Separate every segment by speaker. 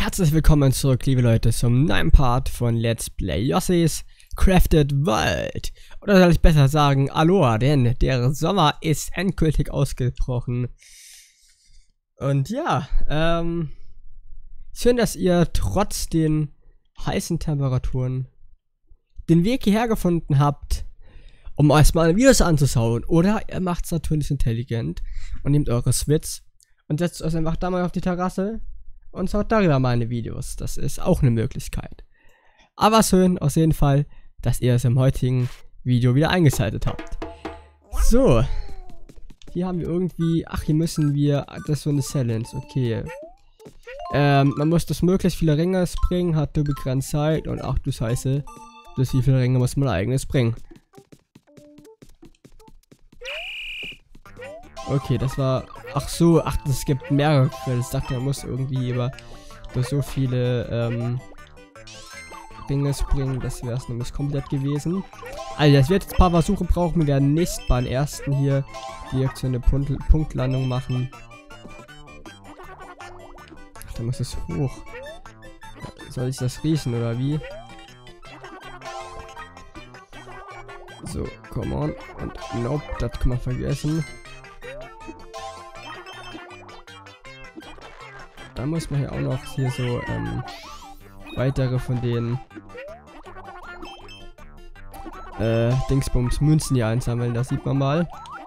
Speaker 1: Herzlich willkommen zurück, liebe Leute, zum neuen Part von Let's Play Yossi's Crafted World. Oder soll ich besser sagen, Aloha, denn der Sommer ist endgültig ausgebrochen. Und ja, schön, dass ihr trotz den heißen Temperaturen den Weg hierher gefunden habt, um euch mal Videos anzuschauen. Oder ihr macht es natürlich intelligent und nehmt eure Switch und setzt euch einfach da mal auf die Terrasse und schaut darüber meine Videos. Das ist auch eine Möglichkeit. Aber schön auf jeden Fall, dass ihr es im heutigen Video wieder eingeschaltet habt. So. Hier haben wir irgendwie... Ach, hier müssen wir... Das ist so eine Challenge. Okay. Man muss das möglichst viele Ringe springen, hat nur begrenzt Zeit. Und ach du Scheiße. Durch wie viele Ringe muss man eigenes springen? Okay, das war... Ach so, ach, es gibt mehrere Quellen. Ich dachte, man muss irgendwie durch so viele Dinge springen. Das wäre es nämlich komplett gewesen. Also, das wird jetzt ein paar Versuche brauchen. Wir werden nicht beim ersten hier direkt so eine Punktlandung machen. Ach, da muss es hoch. Soll ich das riechen oder wie? So, come on. Und nope, das kann man vergessen. Da muss man ja auch noch hier so weitere von den Dingsbums Münzen hier einsammeln. Das sieht man mal.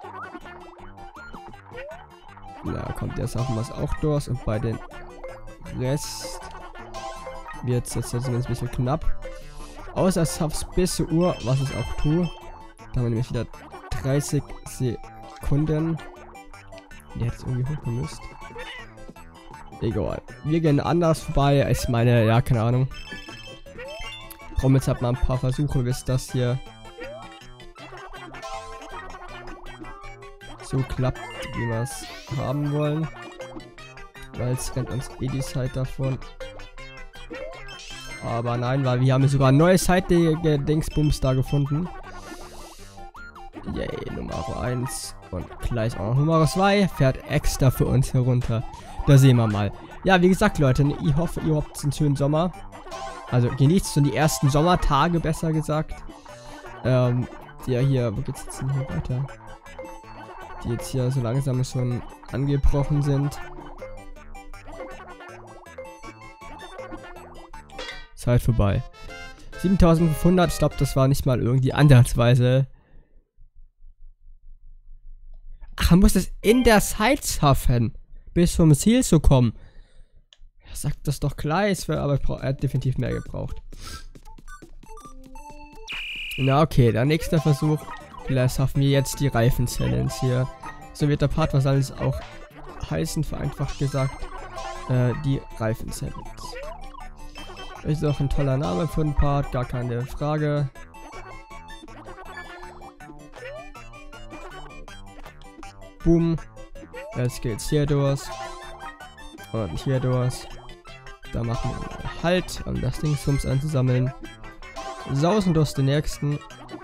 Speaker 1: Na, kommt jetzt auch was auch durch. Und bei den Rest wird es jetzt ein bisschen knapp. Außer es schafft bis zur Uhr, was ich auch tue. Da haben wir nämlich wieder 30 Sekunden. Der hätte es irgendwie hochgemüsst. Egal. Wir gehen anders vorbei. Ich meine, ja, keine Ahnung. Brauchen jetzt halt mal ein paar Versuche, bis das hier so klappt, wie wir es haben wollen. Weil es rennt uns eh die Zeit davon. Aber nein, weil wir haben sogar ein neues Seite-Dingsbums da gefunden. Yay, Nummer 1. Und gleich auch noch Nummer 2 fährt extra für uns herunter. Da sehen wir mal. Ja, wie gesagt, Leute, ich hoffe, ihr habt einen schönen Sommer. Also genießt so die ersten Sommertage, besser gesagt. Ja, hier, wo geht's jetzt denn hier weiter? Die jetzt hier so langsam schon angebrochen sind. Zeit vorbei. 7500, ich glaube, das war nicht mal irgendwie ansatzweise. Ach, man muss es in der Zeit schaffen, bis zum Ziel zu kommen. Sagt das doch gleich, aber er hat definitiv mehr gebraucht. Na okay, der nächste Versuch. Vielleicht schaffen wir jetzt die Reifen-Challenge hier. So wird der Part wahrscheinlich auch heißen, vereinfacht gesagt. Die Reifen-Challenge. Ist auch ein toller Name für den Part, gar keine Frage. Boom. Jetzt geht's hier durch. Und hier durch. Da machen wir Halt, um das Dingsbums einzusammeln. Sausen durch den nächsten.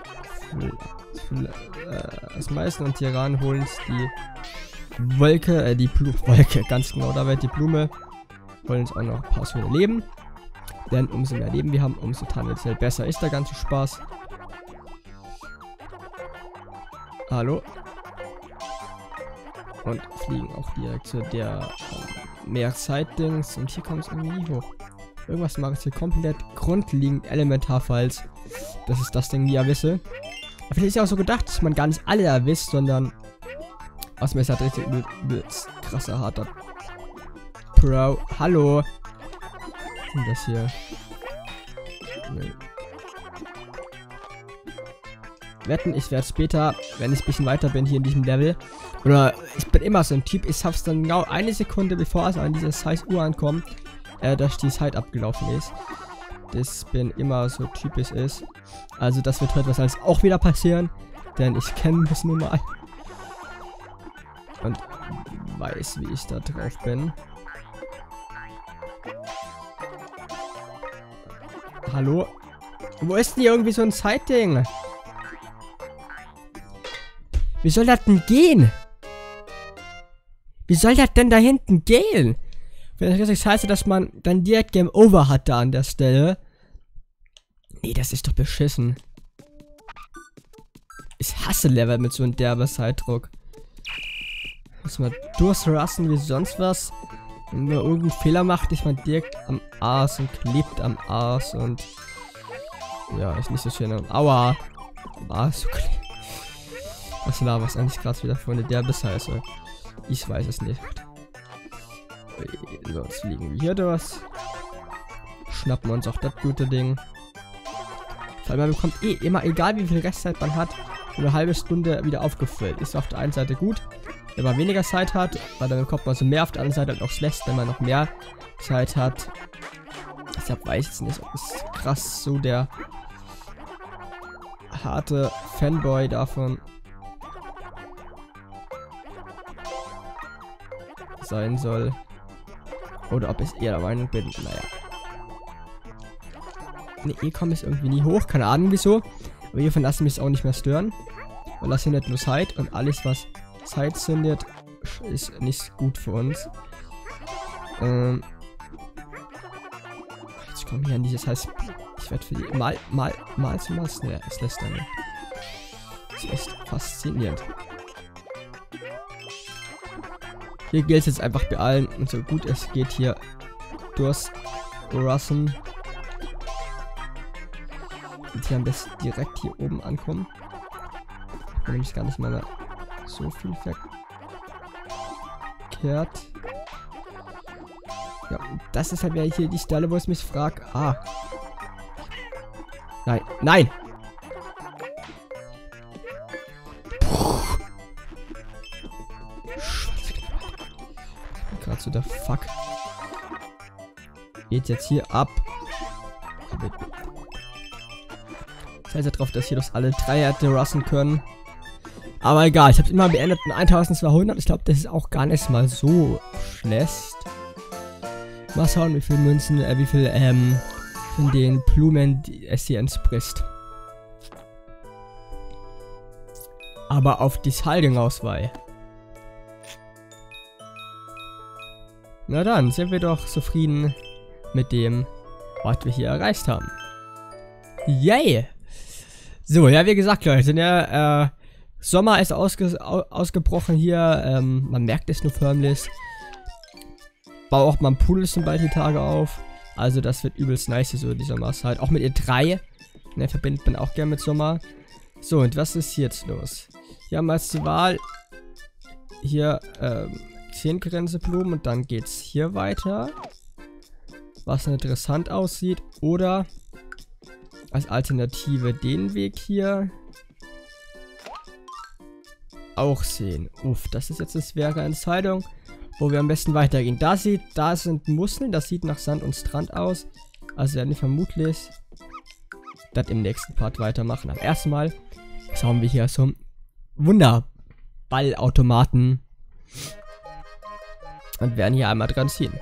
Speaker 1: Das meisten und hier ran holen die Wolke, die Wolke, ganz genau, da wird die Blume. Wollen uns auch noch ein paar schöne Leben. Denn umso mehr Leben wir haben, umso tendenziell besser ist der ganze Spaß. Hallo. Und fliegen auch direkt zu der Meerzeit-Dings. Und hier kommt es irgendwie nie hoch. Irgendwas mache ich hier komplett grundlegend elementar falsch. Das ist das Ding, wie ihr wisse. Aber vielleicht ist ja auch so gedacht, dass man gar nicht alle erwischt, sondern was mir ist halt richtig krasser, harter Pro. Hallo. Was ist das hier? Nee. Wetten, ich werde später, wenn ich ein bisschen weiter bin hier in diesem Level, oder ich bin immer so ein Typ, ich hab's dann genau eine Sekunde bevor es an diese scheiß Uhr ankommt, dass die Zeit abgelaufen ist. Das bin immer so typisch ist. Also das wird heute wahrscheinlich auch wieder passieren, denn ich kenne das nun mal. Und weiß, wie ich da drauf bin. Hallo? Wo ist denn hier irgendwie so ein Zeitding? Wie soll das denn gehen? Wie soll das denn da hinten gehen? Wenn das richtig heißt, dass man dann direkt Game Over hat da an der Stelle. Nee, das ist doch beschissen. Ich hasse Level mit so einem derben Zeitdruck. Muss man durchrasten wie sonst was. Wenn man irgendeinen Fehler macht, ist man direkt am Arsch und klebt am Arsch und... Ja, ist nicht so schön. Aua! Am Arsch so klebt. Was war was eigentlich gerade wieder für eine derbe Scheiße? Ich weiß es nicht. So, jetzt fliegen wir hier durch. Schnappen wir uns auch das gute Ding. Weil man bekommt immer, egal wie viel Restzeit man hat, eine halbe Stunde wieder aufgefüllt. Ist auf der einen Seite gut, wenn man weniger Zeit hat, weil dann bekommt man so mehr, auf der anderen Seite halt auch schlecht, wenn man noch mehr Zeit hat. Deshalb weiß ich nicht, ob es krass so der harte Fanboy davon sein soll. Oder ob ich eher der Meinung bin, naja. Ne, komme ich irgendwie nie hoch, keine Ahnung wieso. Aber hiervon lassen mich auch nicht mehr stören. Weil das hindert nur Zeit und alles, was Zeit zündet, ist nicht gut für uns. Jetzt kommen wir an dieses heißt, ich werde für die mal zu mal, ne, es lässt dann nicht. Das ist echt faszinierend. Hier gilt es jetzt einfach bei allen und so gut es geht hier durchrassen. Und hier am besten direkt hier oben ankommen. Ich bin nämlich gar nicht mal so viel verkehrt. Ja, das ist halt wieder hier die Stelle, wo ich mich frage. Ah. Nein, nein! Gerade so der Fuck. Geht jetzt hier ab. Das heißt ja drauf, dass hier doch alle drei rassen können. Aber egal, ich habe es immer beendet in 1200. Ich glaube, das ist auch gar nicht mal so schlecht. Mal schauen, wie viel Münzen, wie viel von den Blumen es hier entspricht. Aber auf die Haltung-Auswahl. Na dann, sind wir doch zufrieden mit dem, was wir hier erreicht haben. Yay! So, ja, wie gesagt, Leute, sind ja, Sommer ist ausgebrochen hier, man merkt es nur förmlich. Bau auch mal ein Pool sind bald die Tage auf. Also das wird übelst nice, so die Sommerzeit. Auch mit E3, ne, verbindet man auch gerne mit Sommer. So, und was ist hier jetzt los? Wir haben als die Wahl hier, 10 Gränseblumen und dann geht's hier weiter. Was interessant aussieht. Oder als Alternative den Weg hier auch sehen. Uff, das ist jetzt eine schwere Entscheidung, wo wir am besten weitergehen. Da sind Muscheln, das sieht nach Sand und Strand aus. Also werden wir vermutlich das im nächsten Part weitermachen. Aber erstmal schauen wir hier zum Wunderballautomaten und werden hier einmal dran ziehen.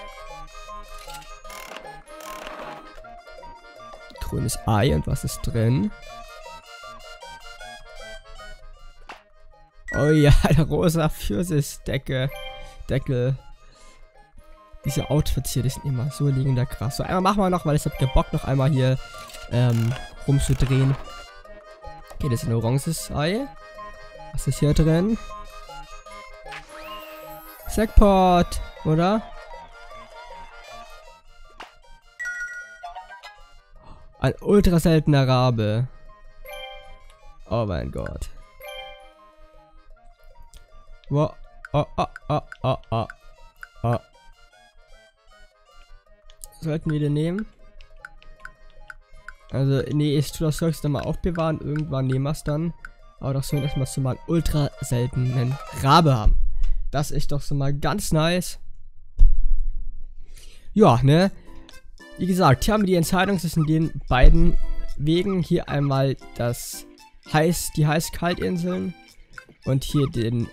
Speaker 1: Grünes Ei und was ist drin? Oh ja, der rosa Pfirsichdeckel. Diese Outfits hier, die sind immer so liegender krass. So, einmal machen wir noch, weil ich hab gebockt, noch einmal hier rumzudrehen. Okay, das ist ein oranges Ei. Was ist hier drin? Jackpot, oder? Ein ultra seltener Rabe. Oh mein Gott. Wow. Oh. Sollten wir den nehmen? Also, nee, ich tue das Zeugs dann mal aufbewahren. Irgendwann nehmen wir es dann. Aber doch so, dass wir so mal einen ultra seltenen Rabe haben. Das ist doch so mal ganz nice. Ja, ne? Wie gesagt, hier haben wir die Entscheidung zwischen den beiden Wegen. Hier einmal die Heiß-Kalt-Inseln. Und hier den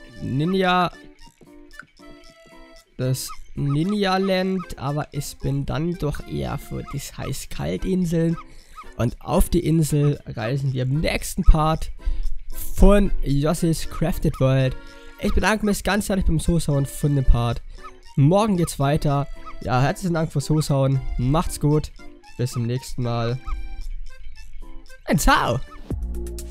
Speaker 1: das Ninja-Land. Aber ich bin dann doch eher für die Heiß-Kalt-Inseln. Und auf die Insel reisen wir im nächsten Part von Yoshi's Crafted World. Ich bedanke mich ganz herzlich beim Zuschauen von dem Part. Morgen geht's weiter. Ja, herzlichen Dank fürs Zuschauen. Macht's gut. Bis zum nächsten Mal. Und ciao.